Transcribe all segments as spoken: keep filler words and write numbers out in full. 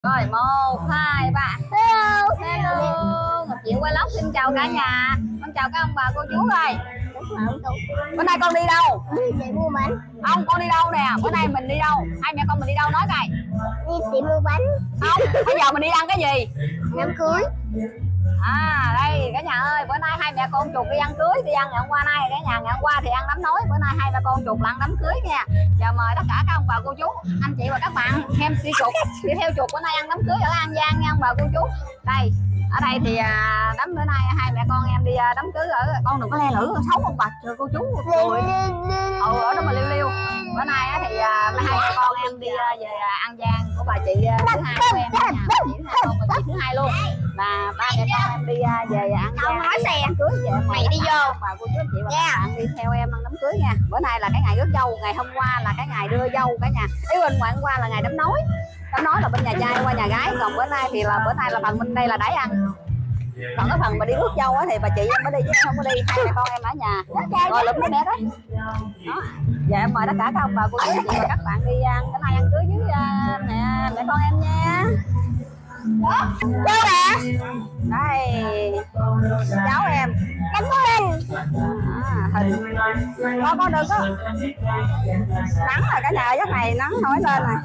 Rồi một hai ba. Hello, hello. Ngọc Diệu Vlog xin chào cả nhà. Con chào các ông bà cô chú ơi. Bữa nay con đi đâu? Đi mua bánh. Ông con đi đâu nè? Bữa nay mình đi đâu? Hai mẹ con mình đi đâu nói coi. Đi tiệm mua bánh. Không, bây giờ mình đi ăn cái gì? Đám cưới. À đây cả nhà ơi, bữa nay hai mẹ con chuột đi ăn cưới, đi ăn ngày hôm qua nay cả nhà, ngày hôm qua thì ăn đám nói, bữa nay hai mẹ con chuột là ăn đám cưới nha. Giờ mời tất cả các ông bà cô chú, anh chị và các bạn em đi chuột, đi theo chuột bữa nay ăn đám cưới ở An Giang nha ông bà cô chú. Đây, ở đây thì à, đám bữa nay hai mẹ con em đi à, đám cưới ở, con đừng có le lưỡi xấu ông bà cô chú. Rồi. Ừ, ở đó mà liêu liêu. Bữa nay á, thì à, hai mẹ con em đi à, về à, An Giang của bà chị à, thứ hai của em nha, bà chị thứ hai con bà chị thứ hai luôn. Là ba mẹ con em đi uh, về An Giang nói xe đám cưới về mày đi vô bà cô chú anh chị và các bạn đi theo em ăn đám cưới nha. Bữa nay là cái ngày rước dâu, ngày hôm qua là cái ngày đưa dâu cả nhà. Ý bên ngoài hôm qua là ngày đám nói, đám nói là bên nhà trai qua nhà gái, còn bữa nay thì là bữa nay là phần bên đây là đãi ăn. Còn cái phần mà đi rước dâu á thì bà chị em mới đi chứ em không có đi, hai mẹ con em ở nhà rồi lụm cái bé đấy. Đó. Giờ em mời tất cả các ông bà cô chú anh chị và các bạn đi ăn cái này ăn cưới với uh, mẹ mẹ con em nha. Đâu nè. Đây cháu em Cảm ơn. à, hình con con đừng có nắng rồi cả nhà, giấc này nắng nổi lên này,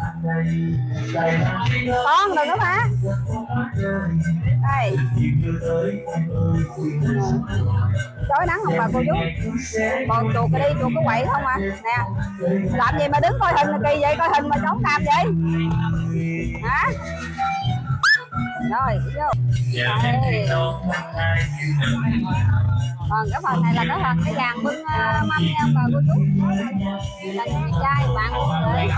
con đừng có phá đây chói nắng không bà cô chú. Còn chuột cái đi chuột có quậy không à nè, làm gì mà đứng coi hình là kỳ vậy, coi hình mà trốn cam vậy hả? Rồi vô đây. Còn cái phần này là cái phần cái vàng bưng uh, mâm nha bà cô chú, là nhà trai bạn để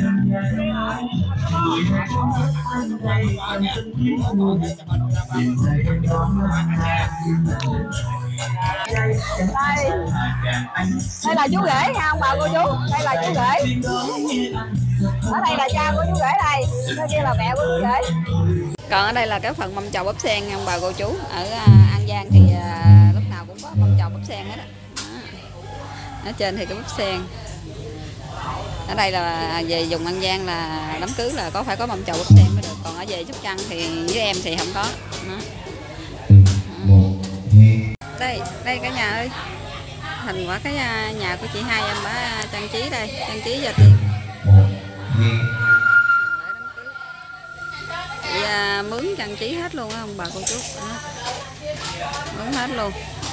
đây, đây là chú rể nha ông bà cô chú, đây là chú rể, ở đây là cha của chú rể, đây nơi kia là mẹ của chú rể. Còn ở đây là cái phần mâm chầu bắp sen nha ông bà cô chú. Ở uh, An Giang thì uh, lúc nào cũng có mâm chầu bắp sen hết á. Ở trên thì cái bắp sen. Ở đây là về vùng An Giang là đám cưới là có phải có mâm chầu bắp sen mới được. Còn ở về Sóc Trăng thì với em thì không có. Đó. Đây, đây cả nhà ơi. Hình quả cái uh, nhà của chị hai em đã trang trí đây, trang trí giờ tiền. Chị à, mướn trang trí hết luôn á ông bà cô chú, đó. Mướn hết luôn.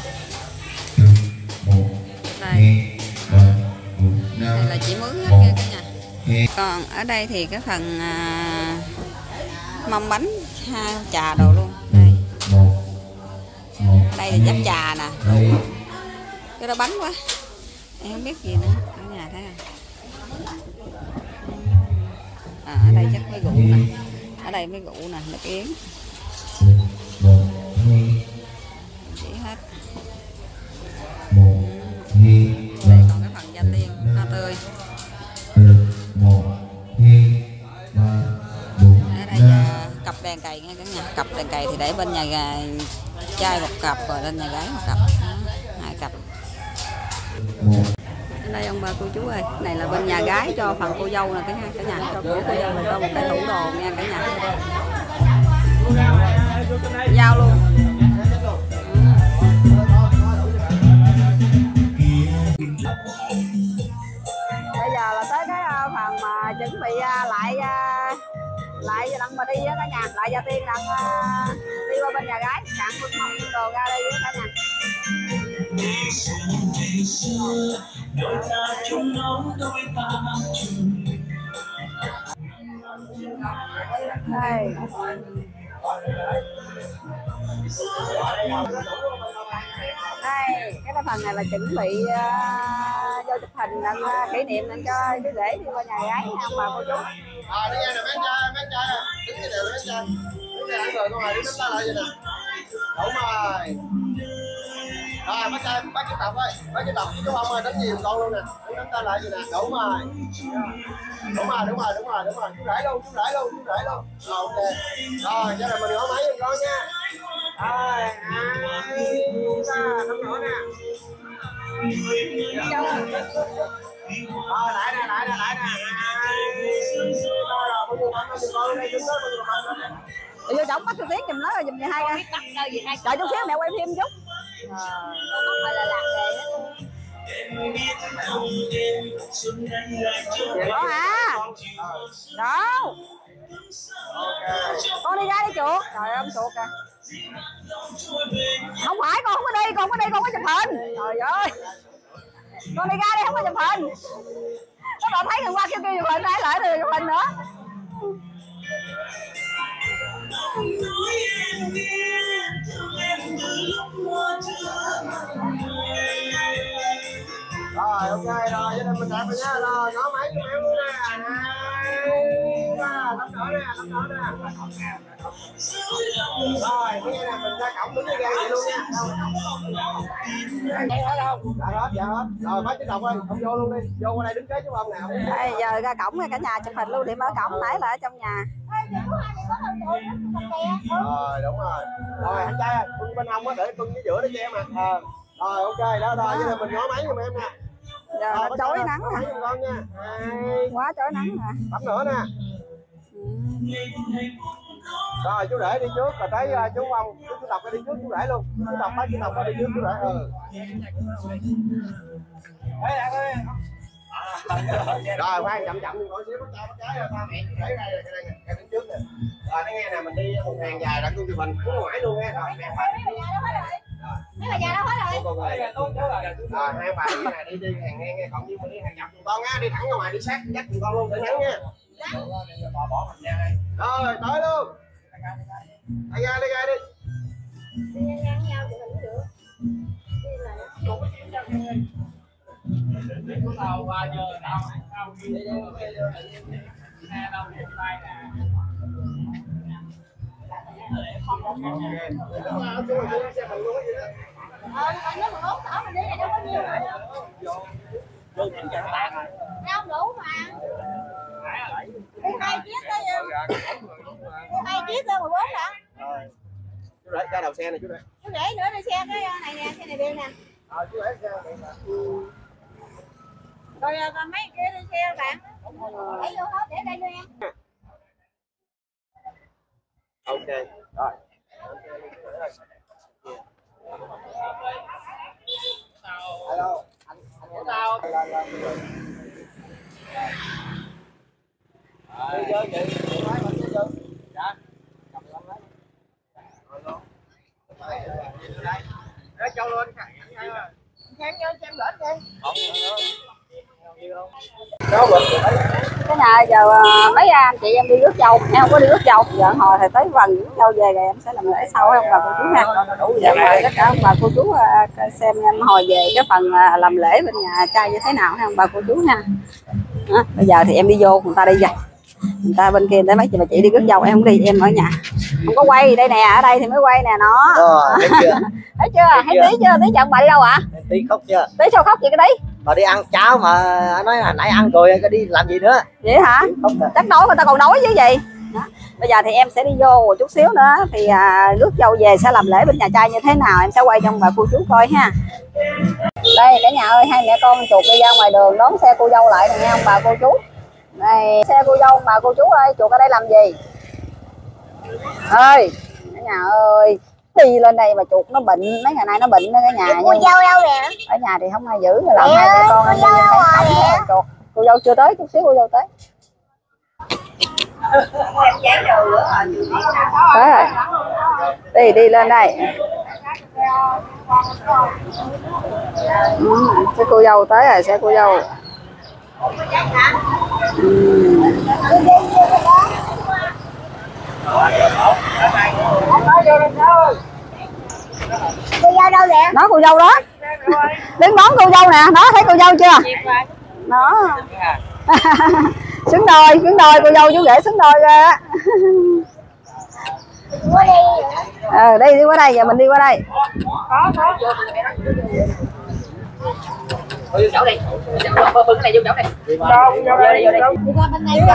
Đây. Đây là chị mướn hết nha cả nhà. Còn ở đây thì cái phần à, mâm bánh ha, trà đồ luôn. Đây. Ở đây là giáp trà nè. Cái đó bánh quá. Em không biết gì nữa. Ở nhà thấy không? À, ở đây chắc mấy rượu nè. Ở đây mấy rượu nè, nước yến. Chỉ hết. Đây còn cái phần gia tiên, hoa tươi. Ở đây uh, cặp đèn cày nha cả nhà. Cặp đèn cày thì để bên nhà trai một cặp, rồi lên nhà gái một cặp. Hai cặp. Đây ông bà cô chú ơi, này là bên nhà gái cho phần cô dâu nè cả nhà, cả nhà cho của cô dâu là cho một cái tủ đồ nha cả nhà. Giao luôn. Bây giờ là tới cái phần mà chuẩn bị lại lại đặng mà đi á cả nhà, lại gia tiên đặng đi qua bên nhà gái, sẵn bưng mâm đồ ra đây với cả nhà. Đôi ta chung nó đôi ta đây. Đây, cái phần này là chuẩn bị uh, vô chụp hình đặng uh, kỷ niệm đặng cho chú rể đi qua nhà gái nha ông bà cô chú. À, đi nghe nè mấy trai, mấy trai đứng cái đều mấy trai. Đứng cái ăn rồi con rồi, đứng nắm tay lại vậy nè. Đúng rồi. Rồi, bác trai, bác chú Tập ơi, bác chú Tập với chú ông ơi, đánh nhiều con luôn nè, đứng nắm tay lại vậy nè, đúng rồi. Đúng rồi, đúng rồi, đúng rồi, đúng rồi, chú rể luôn, chú rể luôn, chú rể luôn. Rồi, ok. Rồi, cho nên mình hỏi máy giùm con nha. Rồi, hai, ba, nắm nữa nè. Rồi, lại nè, lại nè, lại nè. Hai, Vô trọng bắt tôi tiếng giùm nó rồi giùm vậy hai coi. Đợi chút xíu mẹ quay phim chút. Đó hả? Đâu? Con đi ra đi chuột. Trời ơi, ông chuột kìa. Không phải, con không có đi, con không có đi, con có chụp hình. Trời ơi. Con đi ra đi, không có chụp hình. Các bạn thấy người qua kêu kêu chụp hình, nãy lại rồi chụp hình nữa. Rồi ok rồi, gia đình mình đẹp rồi nha. Rồi có máy cho em luôn nè. Hai ba, tắm nữa nè, tắm nữa nè. Rồi, cái này nè, mình ra cổng đứng cái gan vậy luôn nha. Dạ hết, dạ hết. Rồi bác chú Độc ơi, ông vô luôn đi. Vô qua đây đứng kế chú ông nào. Đây, giờ ra cổng cả nhà chụp hình luôn, điểm ở cổng nãy là ở trong nhà. Rồi đúng rồi. Rồi anh trai ơi, con bên hông á, để con dưới giữa để cho em à. Ờ. Rồi ok, đó rồi, với mình ngó máy giùm em nè. Giờ nó chói nắng nè. Con nha. Hai. Quá chói nắng nè. Tắm nữa nè. Rồi chú rể đi trước, rồi thấy uh, chú ông, chú, chú Độc đi trước chú rể luôn. Chú Độc thấy chú Độc đi trước chú rể. Ừ. Rồi khoan chậm chậm đi khỏi xíu bắt tay bắt trái rồi tao mẹ chú rể ra đây đây nè, đứng trước nè. Rồi nó nghe nè, mình đi một hàng dài đặng con chụp hình xuống ngoài luôn nha. Rồi mẹ phải. Mấy bà già đâu hết rồi. Rồi hai bà đi này đi đi hàng ngang nghe, còn như mình đi hàng dọc cùng con á, đi thẳng ra ngoài đi sát dắt cùng con luôn để nắng nha. Rồi tới luôn. Đi ra đi ra đi. Không đủ mà. Đi hai chiếc tới hai chiếc tới mười bốn hả? Rồi. Chú rể ra đầu xe này chú rể. Chú rể nữa đi xe cái này nè, xe này đi nè. Rồi chú rể ra đây nè. Rồi còn mấy kia đi xe bạn. Để vô hết để đây luôn em. Ok. Rồi. Hello. Anh anh của tao. Lên lên. Đi chơi chị, chị máy mình chơi chưa? Dạ. Cầm lên lấy. Rồi luôn. Đây. Nó cho lên xem cho xem gửi đi. Cái nhà giờ mấy anh chị em đi rước dâu, em không có đi rước dâu, giờ hồi thì tới vần rước dâu về rồi em sẽ làm lễ sau không bà cô chú ha. Giờ mời tất cả bà cô chú xem em hồi về cái phần làm lễ bên nhà trai như thế nào ha bà cô chú ha. Đó, bây giờ thì em đi vô, người ta đi rồi, người ta bên kia tới mấy chị bà chị đi rước dâu, em không đi, em ở nhà không có quay đây nè, ở đây thì mới quay nè nó. Ờ, thấy chưa? Thấy chưa? Thấy tí chưa? Tí chọn bà đi đâu ạ? À? Tí khóc chưa? Tí sao khóc vậy cái tí? Bà đi ăn cháo mà nói là nãy ăn rồi cái đi làm gì nữa? Vậy hả? Chắc nói người ta còn nói chứ gì. Đó. Bây giờ thì em sẽ đi vô một chút xíu nữa thì à, rước dâu về sẽ làm lễ bên nhà trai như thế nào em sẽ quay cho bà cô chú coi ha. Đây cả nhà ơi, hai mẹ con chuột đi ra ngoài đường đón xe cô dâu lại rồi nha ông bà cô chú. Đây xe cô dâu bà cô chú ơi, chuột ở đây làm gì? Ơi cả nhà ơi, đi lên đây mà chuột nó bệnh, mấy ngày nay nó bệnh đó cả nhà. Cô dâu đâu nè? Ở nhà thì không ai giữ rồi làm hai mẹ con anh em thấy chuột. Cô dâu chưa tới, chút xíu cô dâu tới. Tới rồi. Đi đi lên đây. Ừ, xe cô dâu tới rồi, xe cô dâu. Ừ. Cô dâu đâu nè? Đó cô dâu đó. Đứng đón cô dâu nè, đó thấy cô dâu chưa? Đó. Xứng đôi, xứng đôi, cô dâu chú rể xứng đôi ra á. Ờ đi đi qua đây, giờ mình đi qua đây. Vô chỗ đi. Bưng cái này vô chỗ đi. Đi qua bên này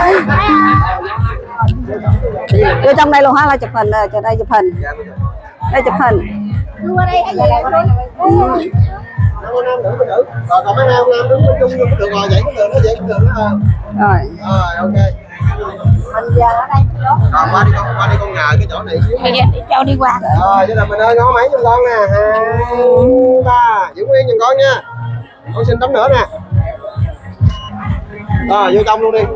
cho. Vô trong đây luôn hả? Là chụp hình, cho đây chụp hình. Đây chụp hình. Đi qua đây hả gì? Nam nam nữ nữ. Rồi còn mấy nam nam đứng chung chung được rồi, vậy cũng được, nó vậy cũng được đó. Rồi. Rồi ok. Mình giờ ở đây đó. Rồi qua đi con, qua đi con ngờ cái chỗ này xíu. Bây giờ đi cho đi qua rồi. Rồi vậy là mình ơi ngó máy giùm con nè. Hai ba, giữ nguyên giùm con nha. Con xin tấm nữa nè. Rồi vô trong luôn đi.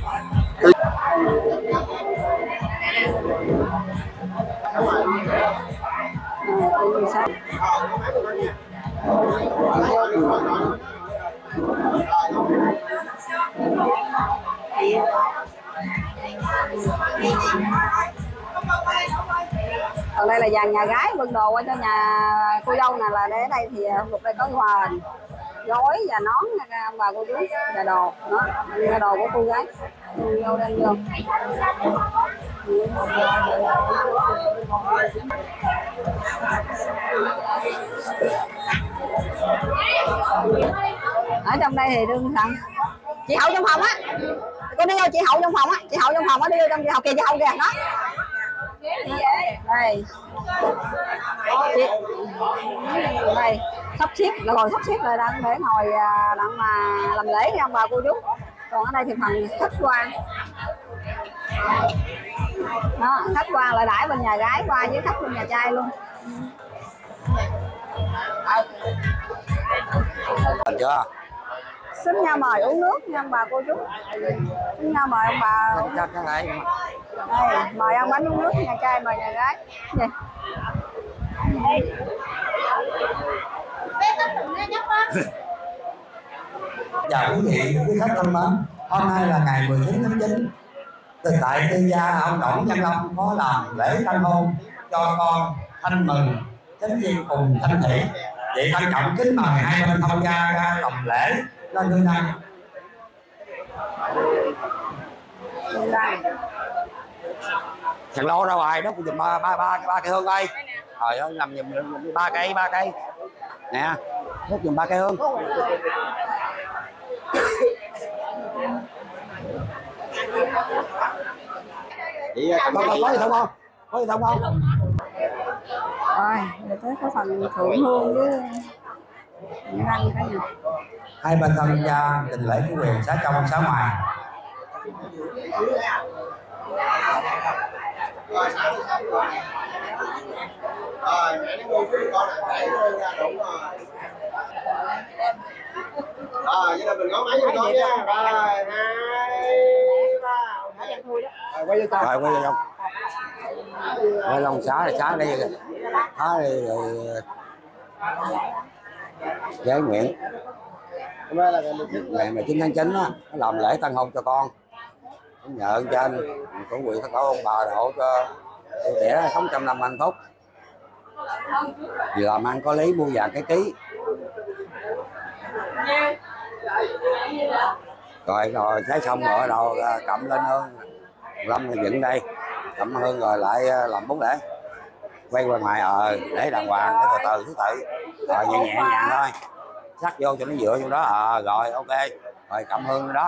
Còn đây là dàn nhà gái bưng đồ qua cho nhà cô dâu nè, là để ở đây thì lúc đây có quần, gối và nón ông bà cô chú và đồ đó, là đồ của cô gái vô đây vô. Ở trong đây thì đương thằng chị Hậu trong phòng á, cô đi vô chị Hậu trong phòng á, chị Hậu trong phòng á, đi vô trong chị Hậu kìa, chị Hậu kìa đó. Đây chị, đây sắp xếp là ngồi sắp xếp rồi đang để ngồi đang mà làm lễ cho ông bà cô chú. Còn ở đây thì phần khách quan đó, khách quan lại đãi bên nhà gái qua với khách bên nhà trai luôn. Thành chưa? Xin nhau mời uống nước nha ông bà cô chú. Xin nhau mời ông bà. Chắc cái này. Đây, mời ăn bánh uống nước, nhà trai mời nhà gái. Gì? Chào quý vị, quý khách thân mến. Hôm nay là ngày mười chín tháng chín. Từ tại tư gia ông Đổng Văn Long có làm lễ tân hôn cho con Thanh Mừng, Chánh Viên cùng Thanh Thị. Vậy trân trọng kính mời hai bên thông gia ra làm lễ lên hương đăng. Thằng lô ra ngoài đó, cũng dùm ba ba ba ba cây hương đây. Trời ơi, làm dùm ba cây ba cây nè, hút dùm ba cây hương. Chị có có có gì không không? Có gì không không? Rồi, giờ tới cái phần thượng hương với răng cả nhà. Hai bên thông gia trình lễ của quyền xá trong xá ngoài. Rồi mẹ nó ngu với con này đẩy ra đúng rồi. Rồi vậy là mình ngó máy cho con nha. Rồi hai ba. Rồi quay vô trong. Rồi quay vô trong. Quay lòng xá là xá đây. Xá đây rồi. Giấy nguyện. Ngày mười chín tháng chín á, nó làm lễ tân hôn cho con. Nhờ ơn trên của quyền tất cả ông bà hộ cho tôi trẻ sống trăm năm hạnh phúc. Vì làm ăn có lý, mua vàng cái ký. Rồi rồi thấy xong rồi đầu cầm lên hương. Lâm thì dựng đây, cầm hương rồi lại làm bốn lễ. Quay qua ngoài ờ để đàng hoàng, để từ từ thứ tự. Rồi nhẹ nhẹ nhàng thôi. Sắc vô cho nó dựa vô đó, ờ rồi ok. Rồi cầm hương đó.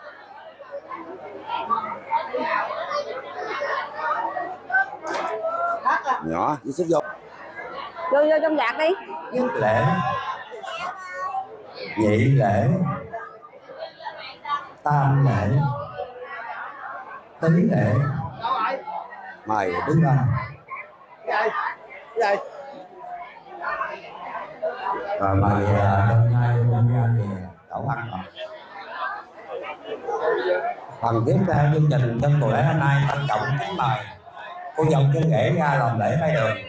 Nhỏ với sức vô. Vô vô trong giạc đi. Nhất lễ, nhị lễ, tam lễ, tứ lễ. Mời Đứng lên. Rồi mời trong hai đậu ăn rồi. Phần tiếp theo chương trình trong buổi lễ hôm nay trân trọng kính mời cô dâu chú rể ra làm lễ mai đường.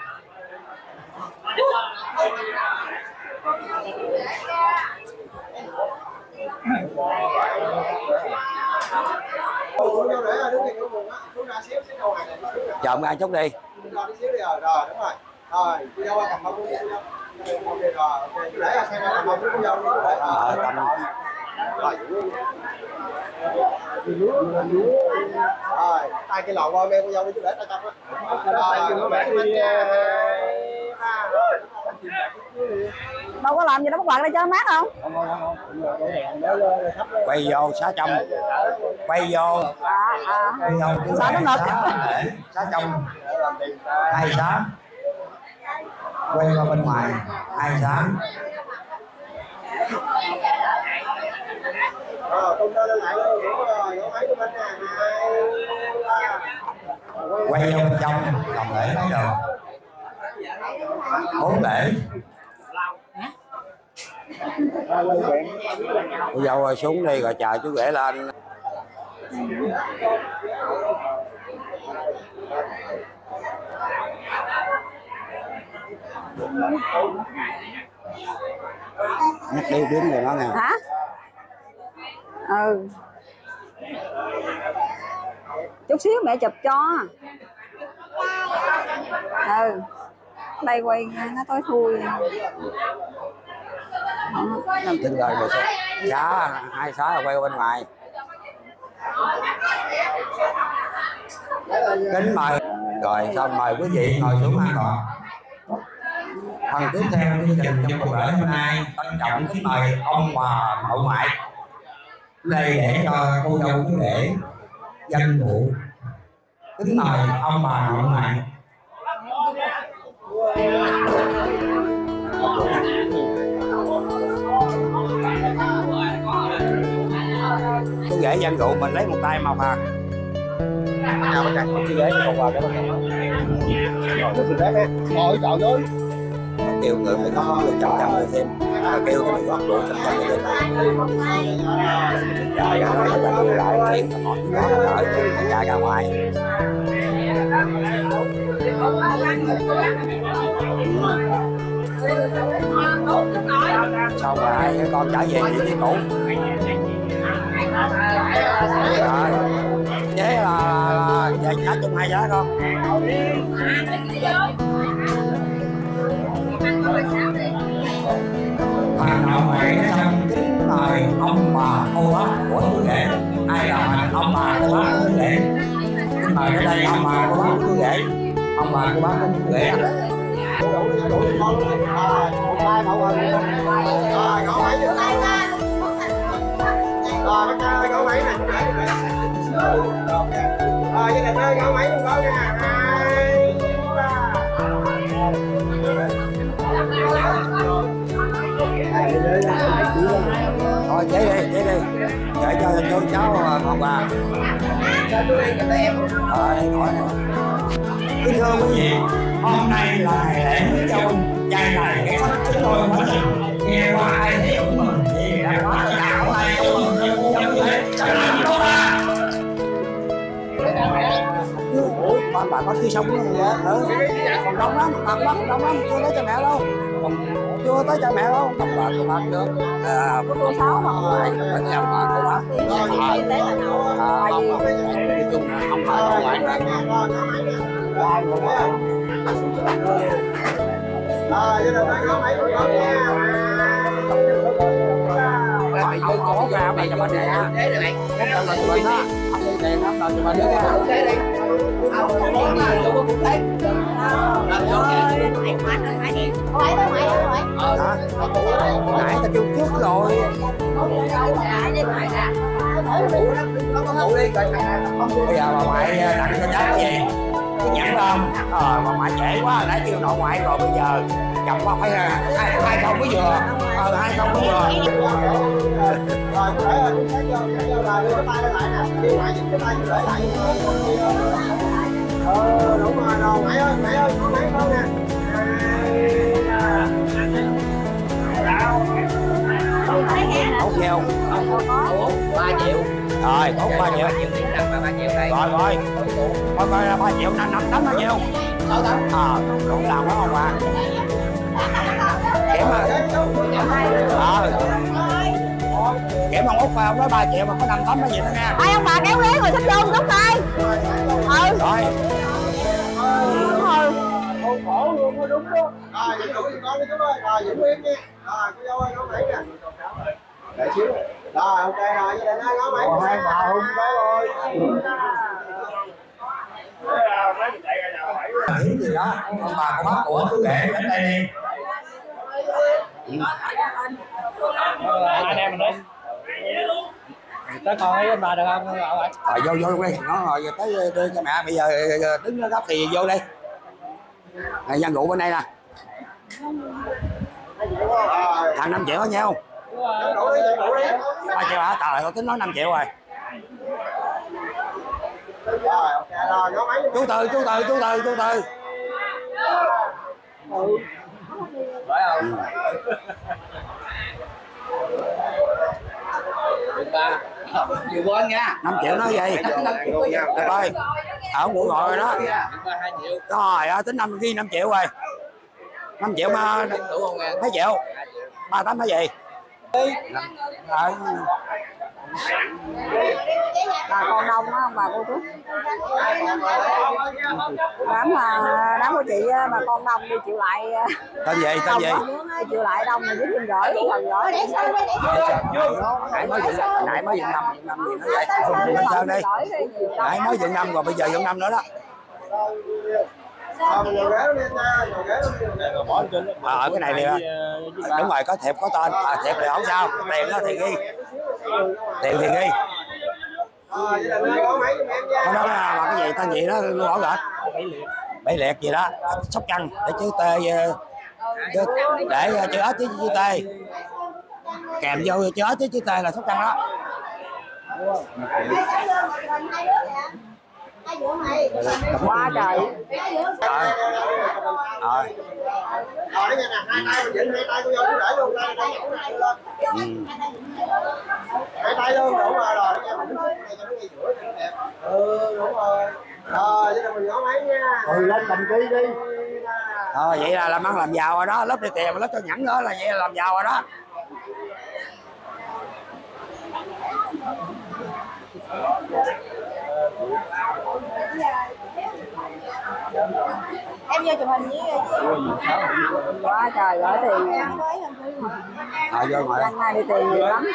chờ ai chút đi. Rồi đi xíu đi rồi, rồi đúng rồi. Rồi, cô dâu cầm mông cô dâu. Ok rồi, ok. Chú để là xem cầm mông cô dâu đi. Ờ cầm. Rồi, tay cái lò qua mê cô dâu đi chú để tay trong á. Rồi, mẹ mình nha. Đâu có làm gì đâu, bắt quạt đây cho mát không? Quay vô xá trong. Quay vô. À, à. Quay vô chú Sao rể nó xá lễ, xá trong hai xá. Quay qua bên ngoài hai xá. Ờ, tung lên lại luôn, đúng rồi, gõ máy của mình nè, hai, ba. Quay vô bên trong, làm lễ lấy đồ. Bốn lễ. Cô dâu ơi, xuống đi rồi chờ chú rể lên. Nhắc đi đứng rồi nó nè. Hả? Ừ. Chút xíu mẹ chụp cho. Ừ. Đây quay nó tối thui. Trên đời mà sao? Giá hai sáu là quay bên ngoài. Kính mời. Rồi Xong mời quý vị ngồi xuống an toàn. Phần tiếp theo chương trình trong cuộc lễ hôm nay trân trọng kính mời ông bà mậu ngoại đây để cho cô dâu chú rể danh vụ. Kính mời ông bà mậu ngoại. Chú rể danh rượu mình lấy một tay mọc à. Nào bác trai, chú rể còn vào cái bác trai. Rồi, chú rể nè. Ngồi chọn với. Kêu người phải có người trăm trăm người thêm. Kêu cái người góp đủ trăm trăm người thêm. Trời ơi, nó ta đưa lại tiền mà mọi người nó đợi tiền chạy ra ngoài. Sao mà hai con trở về đi với cũ. Rồi, chế là về giá chung hai giá con. Bà nội ngoại xong kính mời ông bà cô bác của chú rể. Ai là ông bà cô bác của chú rể? Kính mời tới đây ông bà cô bác của chú rể. Ông bà cô bác của chú rể. Đủ đủ đủ con luôn. Rồi, một tay mậu rồi. Rồi, gõ máy vô tay ra. Rồi, bác trai ơi, gõ máy nè. Rồi, gia đình ơi, gõ máy luôn con nha. Hai, ba. Thôi chế đi, chế đi. Để cho chú cháu con bà. Rồi, hỏi nữa. Kính thưa quý vị, hôm nay là ngày lễ Quý Châu, trai này cái sách chúng tôi quá trình nghe qua ai thấy cũng mừng vì đã có đạo này cũng mừng cho cô dâu rể chắc là tốt à. Ủa, bà, bà có chưa xong nữa vậy? Ừ. Còn đông lắm, còn lắm, đông lắm, chưa tới cho mẹ đâu. Còn chưa tới cho mẹ đâu. Còn bà cô bác được. À, cô sáu mà ngoài, ở nhà bà cô bác. À, à, ông, nói chung là ông bà cô ngoại nữa. Rồi, gia đình ơi, gõ máy luôn con nha. Ông ông ốc ra mày cho bà đẻ. Thế được anh. Cái đầu là tụi mình á. Ông đi tiền lắm, đầu tụi mình nữa nha. Thế đi. Ông cũng muốn là tụi cũng thế. Làm cho kìa. Không phải tới mày rồi. Hả? Nãy ta kêu trước rồi. Bây giờ bà ngoại tặng cho cháu cái gì? Cái nhẫn không? Ờ, bà ngoại trễ quá, nãy kêu nội ngoại rồi bây giờ chồng qua phải là hai, hai không mới vừa. Ờ, hai không mới vừa. Rồi, chú rể ơi, chú thấy vô, thấy vô là đưa cái tay lên lại nè. Đi ngoại giúp cái tay chú rể lại. Ờ, đúng rồi, rồi, ngoại ơi, ngoại ơi, có ngoại không nè. Tốt nhau. ba triệu. Rồi, tốt ba triệu. ba triệu đây. Rồi, rồi. Coi coi ba triệu, năm năm tấm bao nhiêu? sáu tấm. Ờ, cũng làm đó không bà? Kiểm mà. Ờ. Kiểm ông Út phải ông nói ba triệu mà có năm tấm cái gì nữa nha. Ai ông bà kéo ghế rồi sắp vô rút tay. Ừ. Rồi. Rồi. Khổ luôn, nó đúng luôn. Rồi, giữ đủ con đi chú ơi. Rồi, giữ nguyên nha. Rồi, cô dâu ơi, gõ máy nè. Để xíu. Rồi, ok rồi, gia đình ơi, gõ máy. Hai bà hùng đó rồi. Điểm gì đó, ông bà cô bác của chú rể đến đây đi. Anh em mình đi. Tới con ấy anh bà được không? Rồi vô vô luôn đi. Nó rồi tới đưa cho mẹ. Bây giờ đứng nó gấp thì vô đi. Này dân rượu bên đây nè. Thằng năm triệu có nhau. Đủ đi, đủ đi. ba triệu hả? Trời ơi, tôi tính nói năm triệu rồi. Rồi, ok rồi, nó mấy. Chú từ, chú từ, chú từ, chú từ. Phải không? Ba vừa quên nha. năm triệu nói gì? Được ơi. Ở ngủ ngồi rồi đó. hai triệu. Rồi ơi, tính năm ghi năm triệu rồi. năm triệu mà mấy triệu? ba tám mấy gì? Rồi. Bà con đông á bà cô chú. Đám mà đám của chị bà con đông đi chịu lại. Tên gì? Tên gì? Chịu lại đông mà với thêm giỏi còn giỏi. Nãy mới dựng nãy mới dựng năm năm gì nó vậy? Lên sơn đi. Nãy mới dựng năm rồi bây giờ dựng năm nữa đó. Ở cái này đi. Đúng rồi, có thiệp có tên. À, thiệp thì không sao, tiền đó thì ghi. Tiền thì ghi. Có đó là cái gì tên gì đó luôn rõ rệt. Bảy liệt gì đó, Sóc Trăng để chữ T để chữ S chứ chữ T. Kèm vô chữ S chứ chữ T là Sóc Trăng đó. Quá trời. Rồi. Rồi. Rồi đây nè, hai tay mình dính hai tay cô vô để luôn đây đây lên. Hai tay luôn đủ rồi rồi nha, mình này cho nó ngay giữa cho nó đẹp. Ừ đúng rồi. Rồi vậy là mình nhỏ máy nha. Ừ lên cầm ký đi. Thôi vậy là làm ăn làm giàu rồi đó, lớp đi tiền mà lớp cho nhẫn nữa là vậy là làm giàu rồi đó. Em vô chụp hình với Quá trời gửi tiền. Rồi vô ngồi. Năm nay đi tiền nhiều lắm.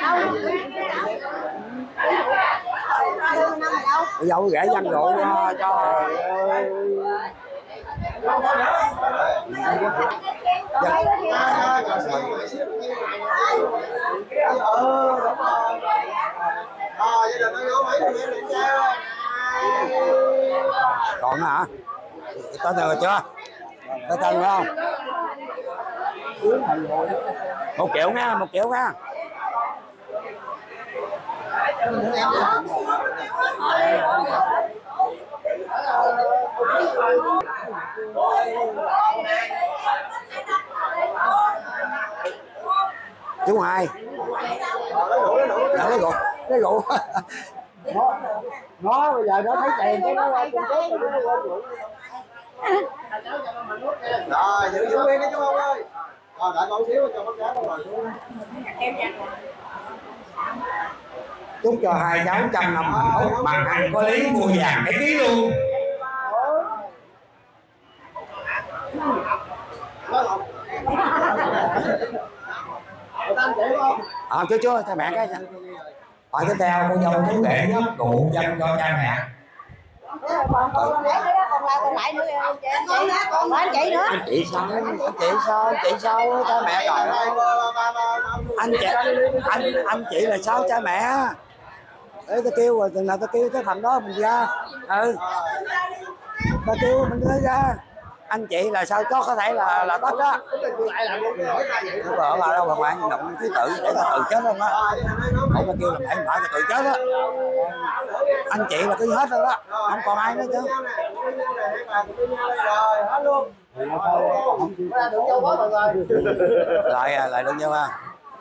Bây giờ gửi dân rượu cho, cho... Còn hả? Tên rồi chưa? Có tên rồi không? Một triệu nha, một triệu nha. Chú hai. Lấy rượu, lấy rượu. Nó, nó bây giờ nó thấy tiền cái nó lên con chết rồi nó quên rượu. Rồi, giữ giữ nguyên đấy chú không ơi. Rồi, đợi con xíu cho bác gái con ngồi xuống. Chúc cho hai cháu trăm năm hạnh phúc, bằng hành có lý mua vàng cái ký luôn. À, chưa chưa, cha mẹ cái Hỏi tiếp theo cô dâu chú rể nhất cụ dân cho cha mẹ. còn còn để nữa còn lại còn lại nữa chị nữa còn anh chị nữa. anh chị sao anh chị sao anh chị sao cha mẹ rồi anh chị anh anh chị là sao cha mẹ để tao kêu rồi từng nào tao kêu cái phần đó mình ra ừ tao kêu mình đưa ra anh chị là sao có có thể là là tất đó không có là đâu mà bạn động thứ tự để tao tự chết không á không tao kêu là phải phải tao tự chết á anh chị là cứ hết rồi đó không còn ai nữa chứ lại à lại được nhau ha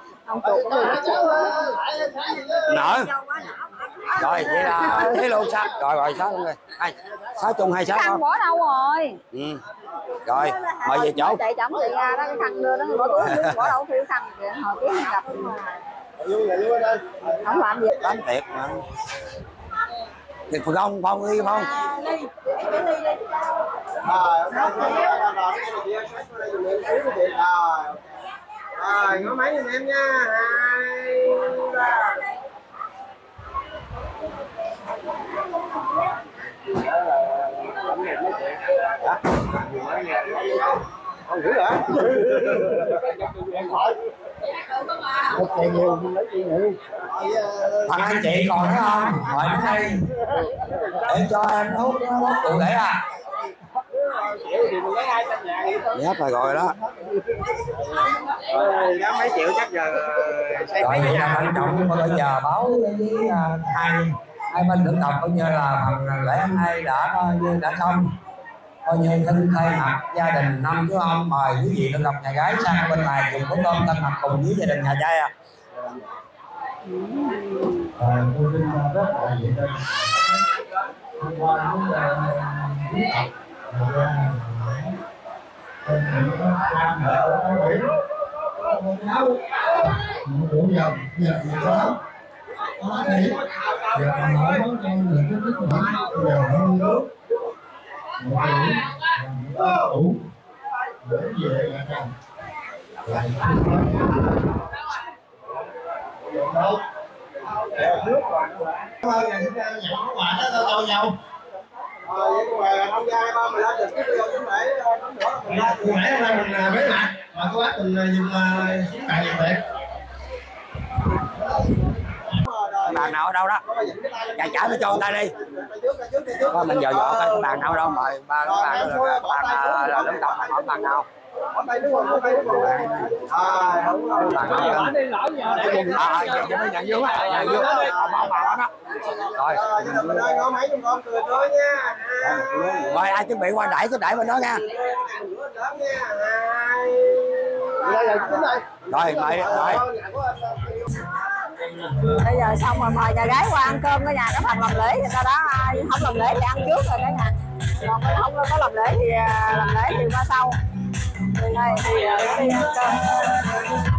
nợ rồi vậy là thế luôn sao rồi rồi sáu luôn rồi hai sáu chung hay sáu không bỏ đâu rồi ừ rồi mời về chỗ chạy chậm chị ra đó cái khăn đưa đó bỏ túi bỏ đâu phiêu khăn kìa hồi tiếng gặp không làm gì tám tiệc mà tiệc phần không phong đi không rồi ngó máy giùm em nha hai ba không hiểu hả? Một tiền nhiều mình lấy tiền nhiều. Thằng anh chị còn nữa không? Mời đến đây để cho em hút hút cụ thể à. nhấp rồi rồi đó Rồi đó mấy triệu chắc giờ xây Rồi mấy vậy là nhà. quan trọng bây giờ báo với uh, hai hai bên thực tập coi như là phần lễ hôm nay đã coi như đã xong, coi như xin thay mặt gia đình năm chú ông mời quý vị thực tập nhà gái sang bên này cùng với con thân mặt cùng với gia đình nhà trai ạ. Rồi tôi xin rất là vậy đây. Hôm qua cũng là quý học đủ dòng giờ sao có thể giờ nói con được cái kết quả giờ hơn nước một đủ để về là rằng đâu nước qua ngày chúng ta nhận món quà đó đâu nhau. Ờ, vậy cũng là ông gia ba mười lăm được cái điều chúng mày nắm nữa. Hồi nãy hôm nay mình bế mặt mà có bác mình dùng xuống mạng nhiều việc. Bàn nào ở đâu đó? Chạy trả nó cho người ta đi. Coi mình dò dò coi cái bàn nào đâu mời ba cái bàn bàn là lớn tập hỏi bàn nào. Ở đây đúng không? Ở đây đúng không? À, không không. Bàn nào Lỡ đi lỡ giờ để à nhận nhận vô á, nhận vô á, bảo bảo đó. Rồi. Ờ, gia đình mình ơi, có mấy chúng con cười thôi nha. Rồi ai chuẩn bị qua đẩy cứ đẩy bên đó nha. Rồi mời rồi. Bây giờ xong rồi mời nhà gái qua ăn cơm ở nhà cái phần làm lễ người ta đó, ai không làm lễ thì ăn trước rồi cả nhà, còn không có làm lễ thì làm lễ thì qua sau. Đây thì đi ăn cơm.